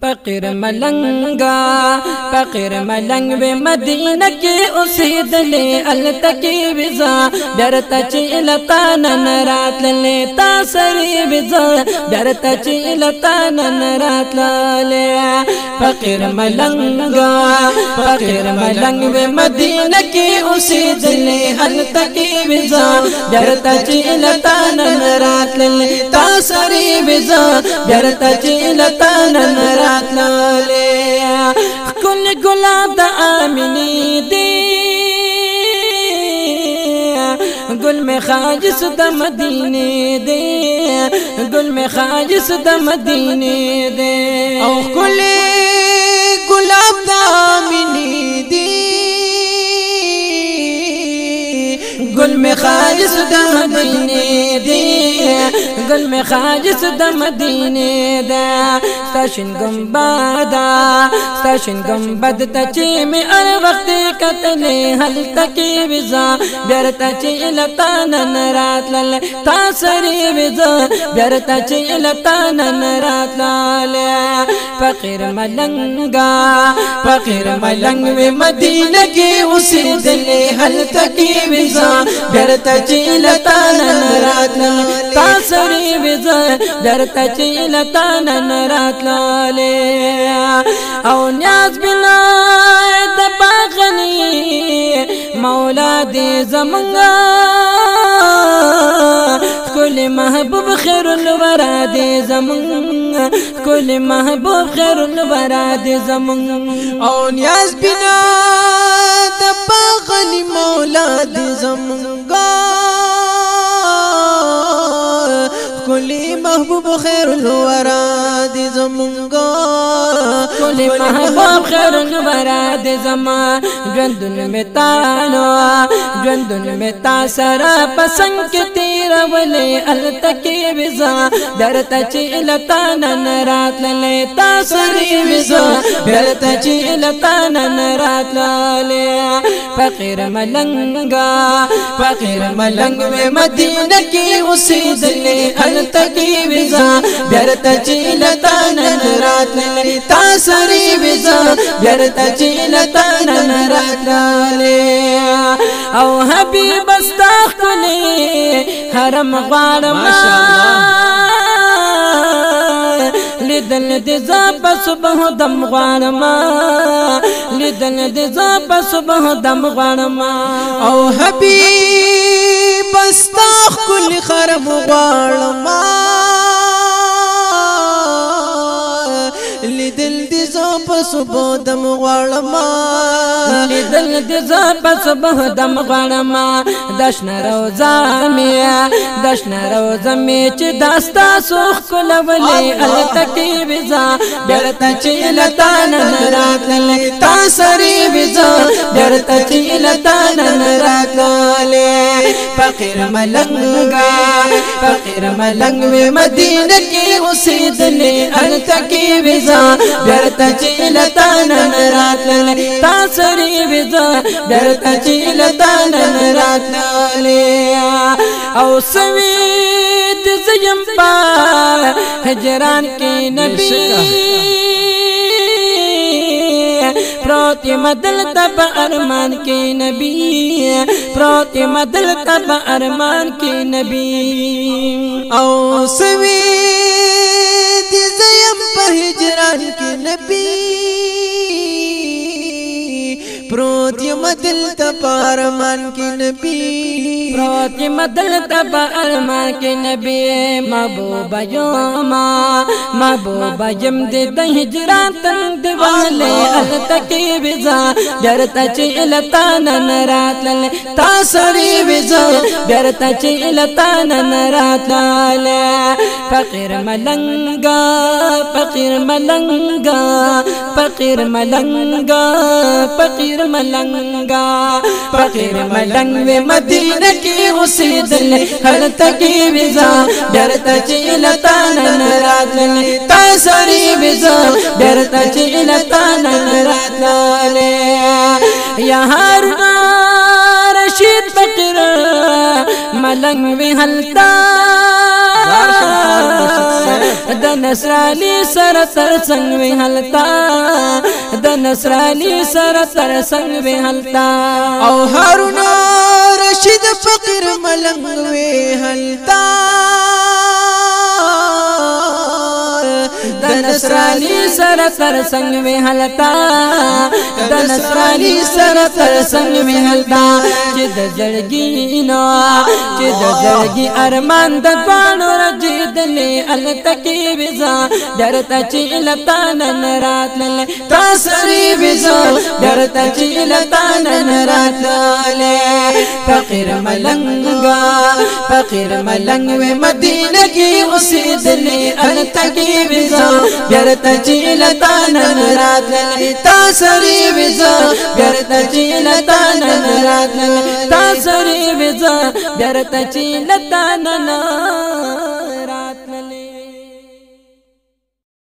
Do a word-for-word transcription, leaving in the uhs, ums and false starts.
فقیر ملنگا فقیر ملنگ و مدینہ کی اوسیدلے التکی وزا بیرتا چیلتا ننرات للے تاسری وزا بیرتا چیلتا ننرات للے فقیر ملنگا فقیر ملنگ و مدینہ کی اوسیدلے التکی وزا بیرتا چیلتا ننرات للے تاسری وزا بیرتا چیلتا ننرات للے کل گلاب دا آمینی دی گل میں خاجس دا مدینے دے گل میں خاجس دا مدینے دے او کل گلاب دا آمینی دی گل میں خاجس دا مدینے دے گل میں خاجس دا مدینے دا ستاشن گمبادا ستاشن گمبد تا چی میں ار وقت قتلے حل تکی وزا بیرتا چی لطانا نرات لالے تاسری وزا بیرتا چی لطانا نرات لالے فقیر ملنگا فقیر ملنگ و مدینہ کی اسی دلے حل تکی وزا بیرتا چی لطانا نرات لالے تاسری وزا بیرتا چی لطانا نرات لالے او نیاز بنا دباغنی مولا دے زمنگا کل محبوب خیر الورا دے زمنگا کل محبوب خیر الورا دے زمنگا او نیاز بنا دباغنی مولا دے زمنگا کلی محبوب خیر الورا دی زمانگا کلی محبوب خیر الورا دی زمان جوندن میں تانو جوندن میں تاسرا پسنگ کی تیر ولی التکی وزا درتا چیلتا ننرات للی تاسری وزا درتا چیلتا ننرات للی فقیر ملنگا فقیر ملنگ میں مدینہ کی اسی دلی التکی وزا بیرتا چیلتا ننرات للی تاسری وزا بیرتا چیلتا ننرات للی او حبیب استاخ کلی حرم غارما لیدن دی زابا صبح دم غارما لیدن دی زابا صبح دم غارما او حبیب استاخ کلی حرم غارما لیدل دی زابا صبح دم غارما لیدل دی زابا صبح دم غارما دشن روزا میا دشن روزا می چی داستا سوخ کلولی التکی وزا بیرتا چیلتا ننرات للی تاسری وزا بیرتا چیلتا ننرات للی فقیر ملنگا فقیر ملنگ و مدینہ کی اسی دلی التکی وزا بیرتا چیلتا ننرات للی تاسری وزا بیرتا چیلتا ننرات للی او سوید زیم پا ہجران کی نبی پروتی مدل تب ارمان کی نبی پروتی مدل تب ارمان کی نبی او سوید زیم پا ہجران کی نبی پروتی مدل تب ارمان کی نبی پروتی مدل تب ارمان کی نبی محبوبا یوما محبوبا یم دی دا ہجران تن دیوالے التکی وزا بیرتا چیلتا ننرات للی تاسری وزا بیرتا چیلتا ننرات للی فقیر ملنگا فقیر ملنگا فقیر ملنگا فقیر ملنگا فقیر ملنگ و مدینہ کی اسی دلی التکی وزا بیرتا چیلتا ننرات للی تاسری وزا بیرتا چیلتا ننرات للی یا ہارون رشید فقیر ملنگ و حلتا د نصرانی سره تر څنګ وی هلتا د نصرانی سره تر څنګ وی هلتا او هارون رشید فقیر ملنګ وی هلتا د نصرانی سره تر څنګ وی هلتا د نصرانی سره تر څنګ وی هلتا چې د زړګي نو چې د زړګي ارمان د باندې رجیدلې التکی وزا درته چې لتا نن راتللې تاسری وزا درته چې لتا نن راتللې فقیر ملنګا فقیر ملنګ وی مدینه کې اوسېدلې التکی وزا بیرته چې لتا نن راتللې تاسری وزا بیرته چې لتا نن راتللې تاسری وزا بیرته چې لتا نن